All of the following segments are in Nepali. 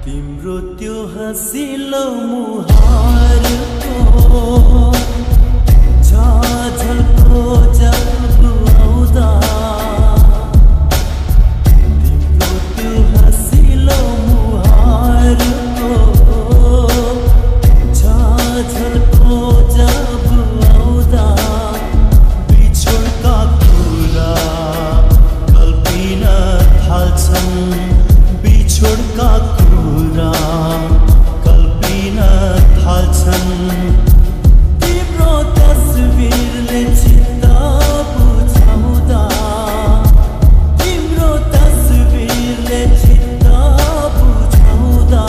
तिम्रो त्यो हँसिलो मुहारको झाझल्को जब आउँदा तिम्रो त्यो हँसिलो मुहारको झाझल्को जब आउँदा बिछोडका कुरा कल्पिन थाल्छन् बिछोडका कुरा कल्पिन थाल्छन् तिम्रो तस्बिरले चित्त बुझाउँदा तिम्रो तस्बिरले चित्त बुझाउँदा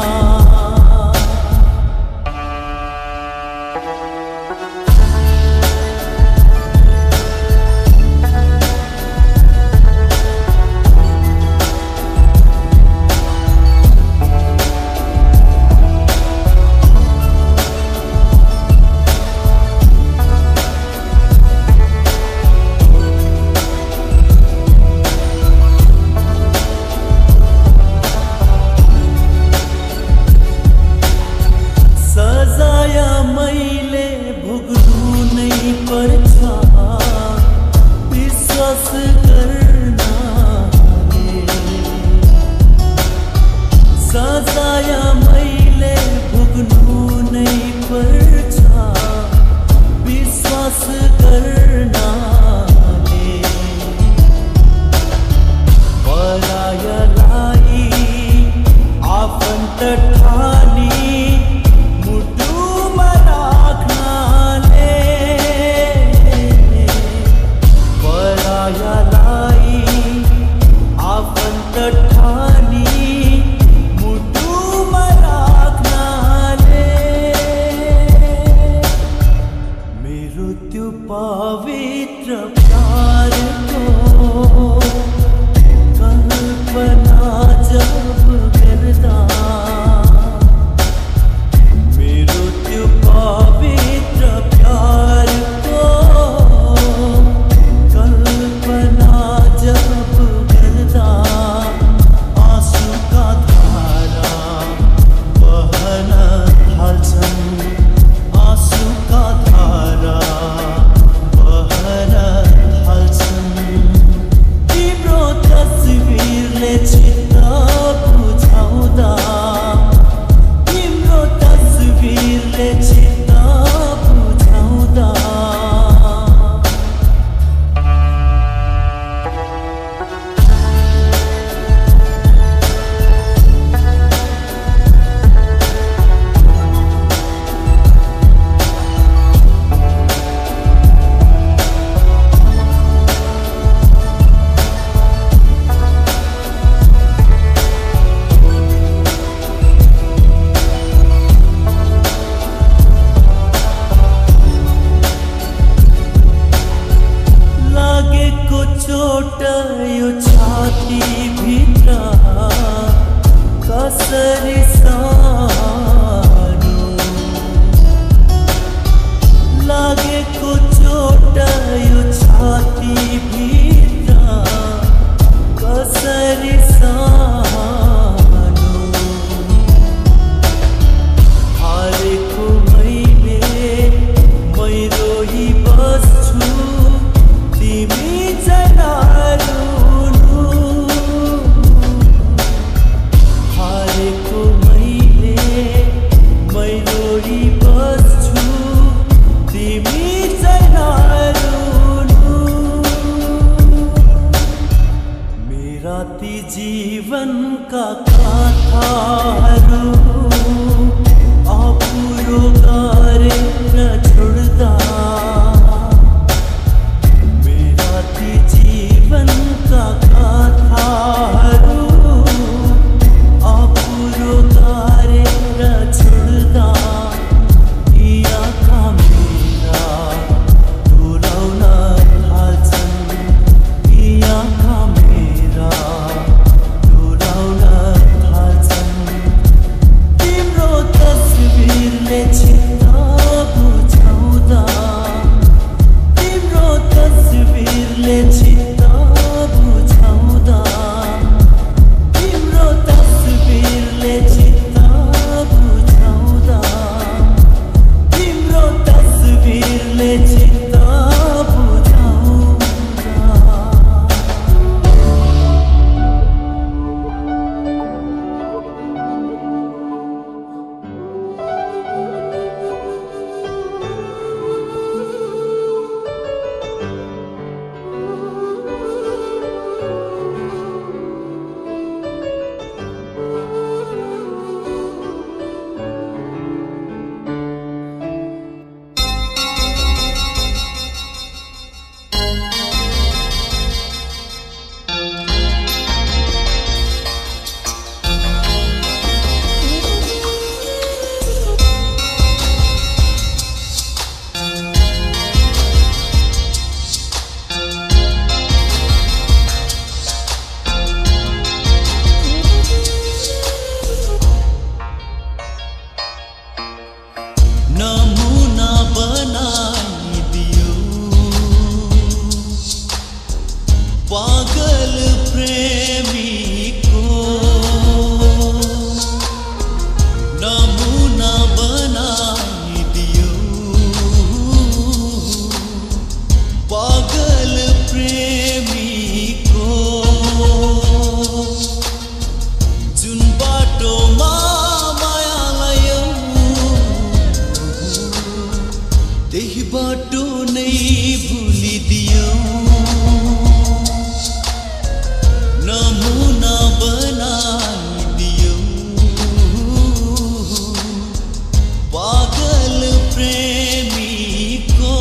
विश्वास गर्नाले सजाय मैले भोग्नु नै पर्छ विश्वास गर्नाले परायलाई आफन्त ठानी मुटुमा राख्नाले परायलाई आफन्त ठानी मुटुमा राख्नाले मेरो त्यो पवित्र प्यारको कल्पना जब गर्दा मेरो त्यो पवित्र प्यारको कल्पना जब गर्दा आँसुका धारा बहन थाल्छन् आँसुका धारा बहन थाल्छन् तिम्रो तस्बिरले चित्त बुझाउँदा तिम्रो तस्बिरले चित्त बुझाउँदा लागेको चोट यो छाती भित्र कसरी सार्नु लागेको चोट यो छाती भित्र कसरी सार्नु हारेको मैले मै रोही बस्छु तिमी जनारुनु हारेको मैले मै रोही बस्छु तिमी जनारुनु मेरा ती जीवनका कथाहरू अपुरो गरेर छोड्दा जीवनका कथाहरू अपुरो गरेर छोड्दा यी आँखा मेरा डोलाउन थाल्छन् यी आँखा मेरा डोलाउन थाल्छन् बाटो नै भुलिदियो नमुना बनाइदियो पागल प्रेमीको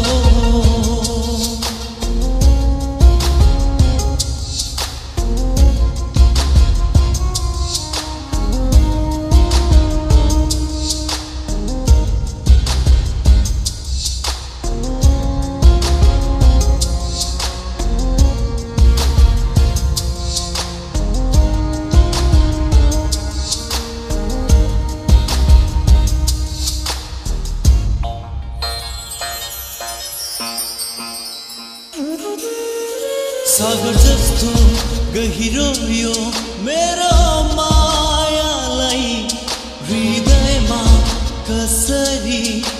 सागर जस्तो गहिरो यो मेरो मायालाई हृदयमा कसरी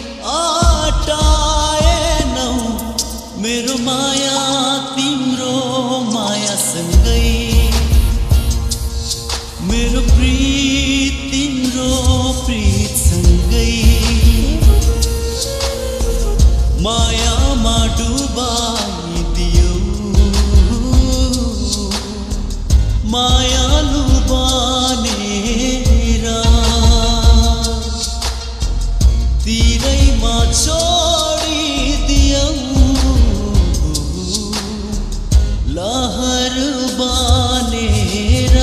अटाएनौ मेरो माया तिम्रो मायासँगै मेरो प्रीत तिम्रो प्रीतसँगै मायामा डुबाइदियो मायालु बनेर तिरैमा छोडिदियौ लहर बनेर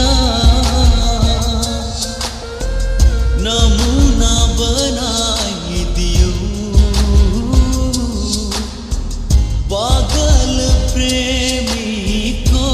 नमुना बनाइदियौ पागल प्रेमीको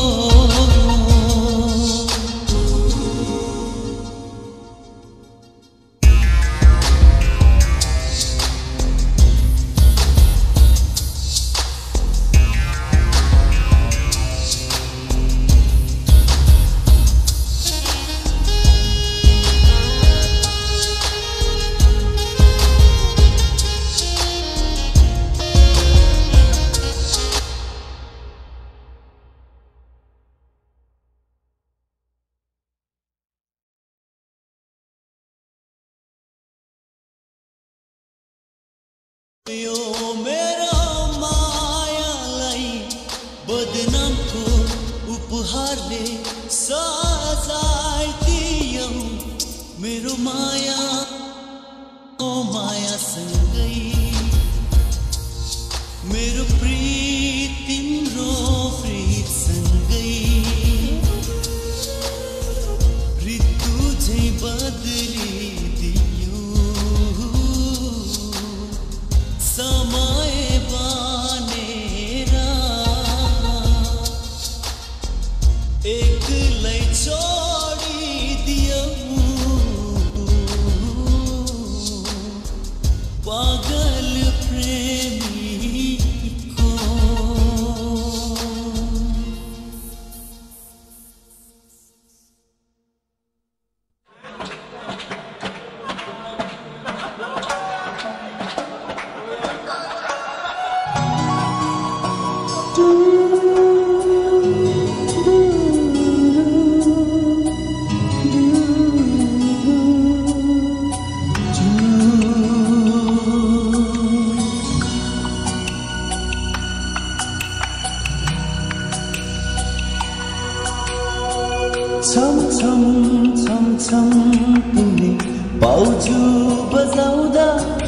यो मेरो मायालाई बदनामको उपहारले सजाइदियौ मेरो माया ओ मायासँगै मेरो प्रीत तिम्रो प्रीतसँगै ऋतु झैं बदलिदियो समय बनेर एक्लै छोडिदियौ पागल प्रेमीको छम छम छम छम तिमीले बाउजु बजाउँदा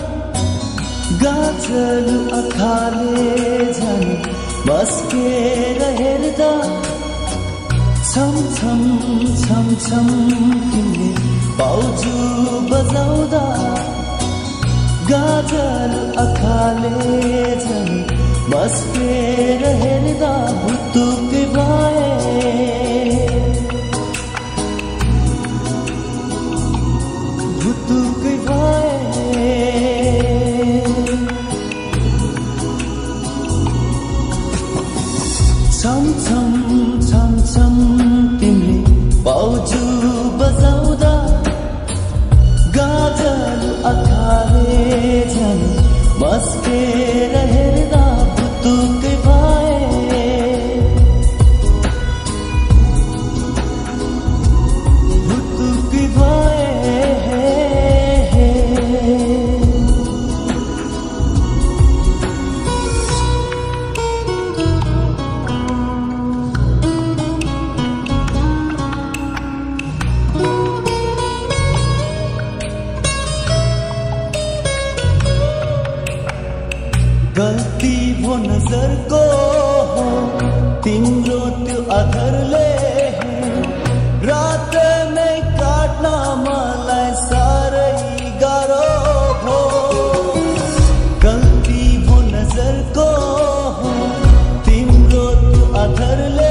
गाजल आँखाले झन् मस्केर हेर्दा छम छम छम छम तिमीले बाउजु बजाउँदा गाजल आँखाले झन् मस्केर हेर्दा भुतुकै भए भुतुकै भए छम छम छम छम तिमीले बाउजु बजाउँदा गाजल आँखाले झन् मस्केर हेर्दा भुतुकै भए भुतुकै भए नजरको हो तिम्रो त्यो अधरले रात नै काट्न मलाई साह्रै गाह्रो भो गल्ती भो नजरको हो तिम्रो त्यो अधरले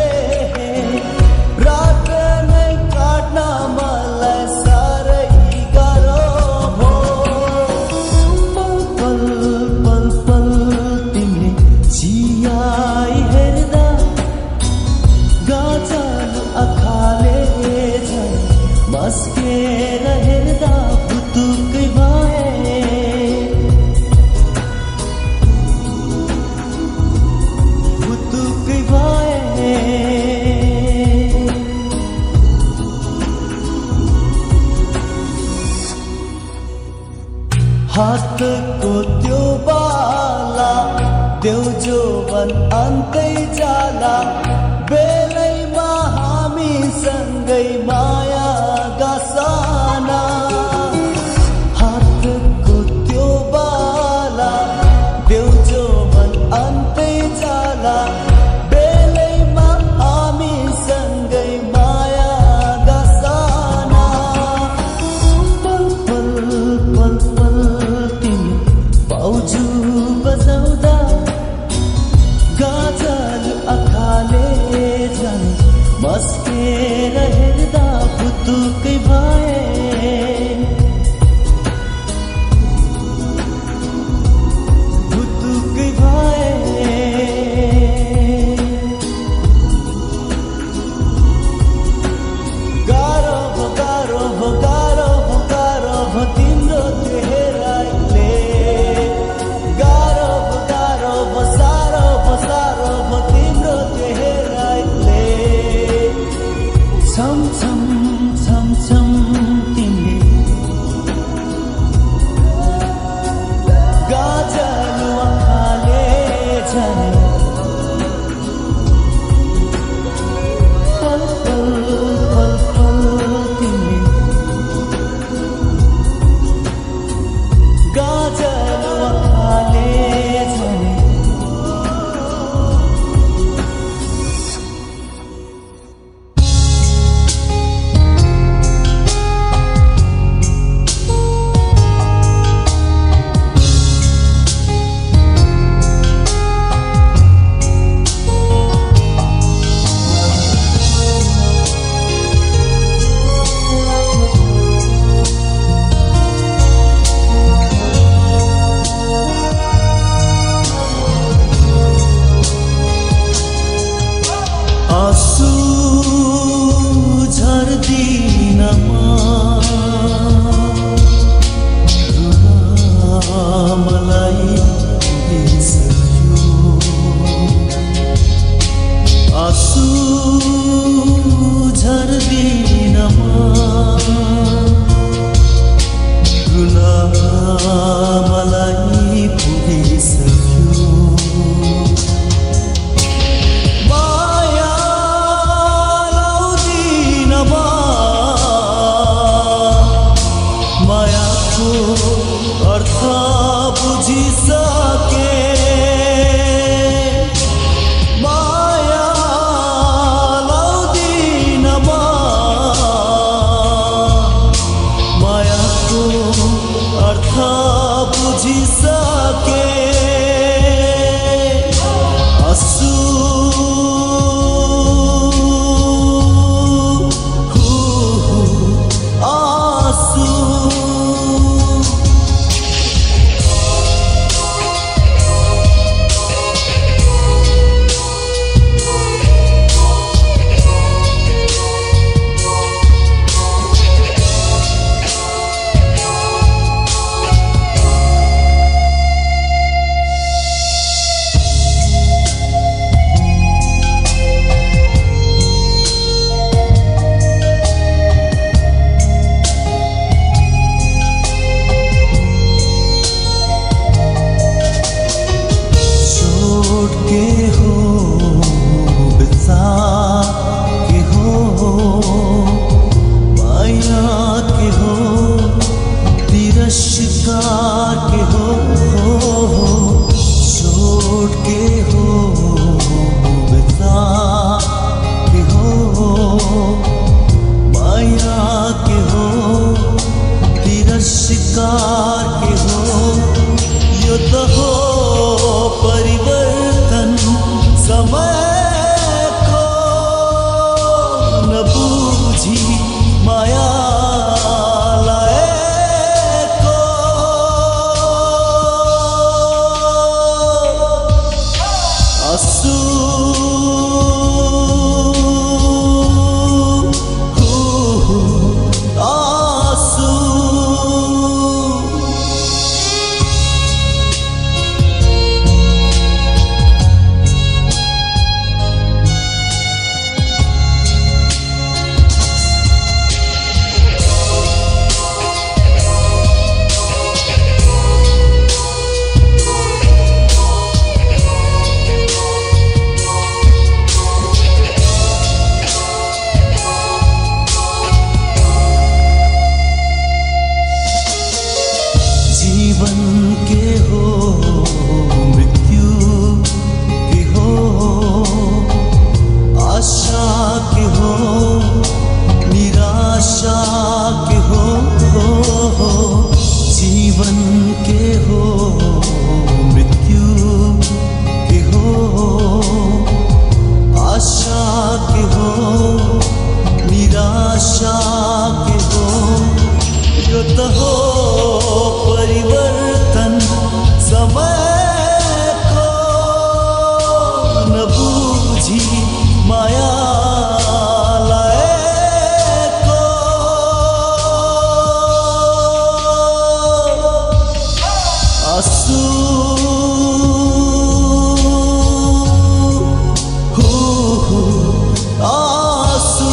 रात नै काट्न मलाई साह्रै गाह्रो भो पल पल पल तिमीले चियाई हेर्दा गाजल आँखाले झन् मस्केर हेर्दा पुतुकै भए पुतुकै भए हातको त्यो बाला देउ जोवन अन्तै जाला बेलैमा हामी सँगै माया गासाना हातको त्यो बाला देउ जोवन अन्तै जाला बेलैमा हामी सँगै माया गासाना पल पल पल पल तिमी बाउजू बजाउँदा गाजल आँखाले झन् मस्केर हेर्दा शिकार के हो यो त हो परिवर्तन समयको नबुझी माया लाएको आँसु जीवन के हो मृत्यु के हो आशा के हो निराशा के हो जीवन के हो मृत्यु के हो आशा के हो निराशा के हो यो त हो परिवर्तन समयको नबुझी माया लाएको आँसु आँसु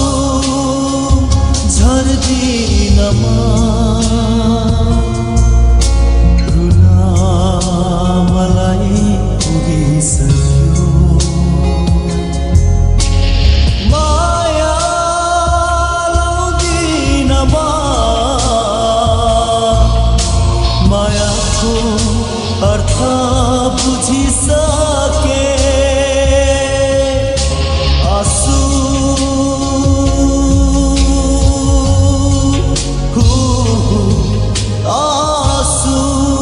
झर्दिनमा माया लाउँदिनमा मायाको अर्थ बुझिसके आँसु आँसु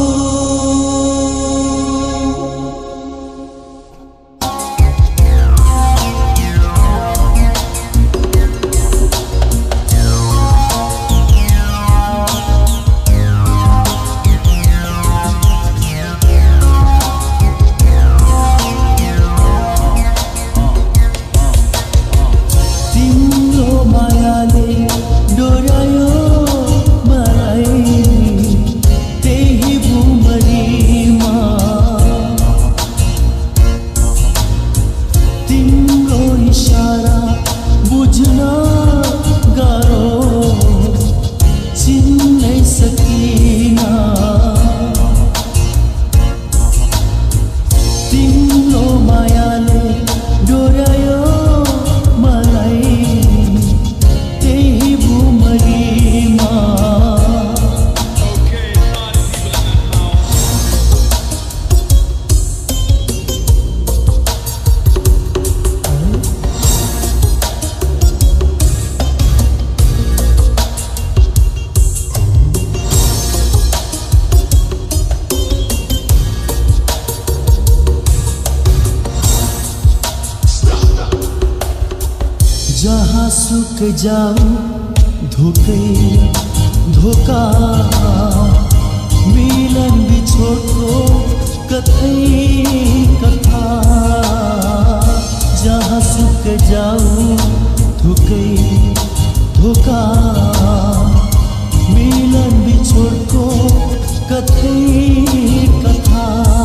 जहाँ सुख जाऊं धोखे धोखा मिलन बिछोडको कथै कथा जहाँ सुख जाऊं धोखे धोखा मिलन बिछोडको कथै कथा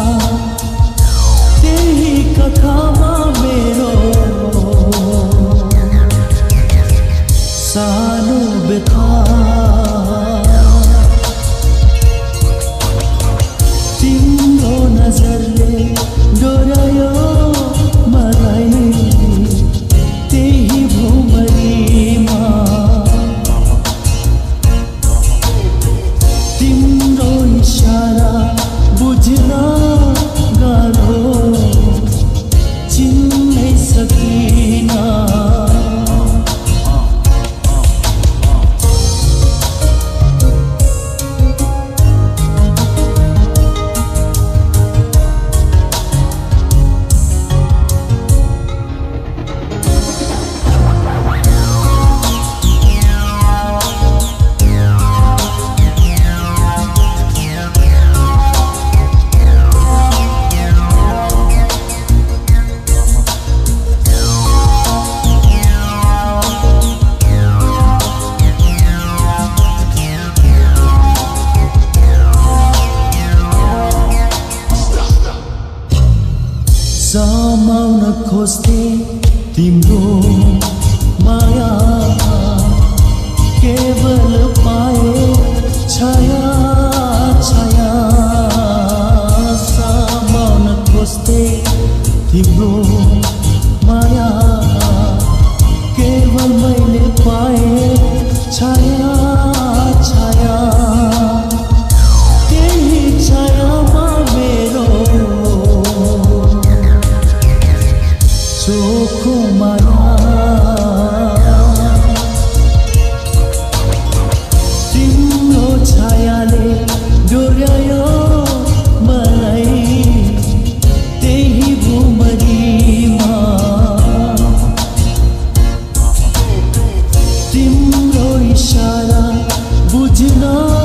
त्यही कथामा मेरो सानो व्यथा तिम्रो नजरले डोर्यायो मलाई त्यही भुमरीमा तिम्रो इशारा तिम्रो माया केवल पाए छाया छाया सामान खोज्दै तिम्रो माया केवल मैले पाए छाया छाया त्यही छायामा मेरो चोखो माया तिम्रो छायाले डोर्यायो मलाई त्यही भुमरीमा तिम्रो इशारा बुझ्न